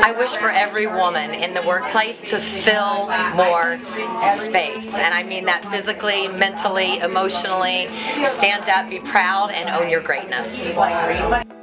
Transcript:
I wish for every woman in the workplace to fill more space, and I mean that physically, mentally, emotionally. Stand up, be proud, and own your greatness.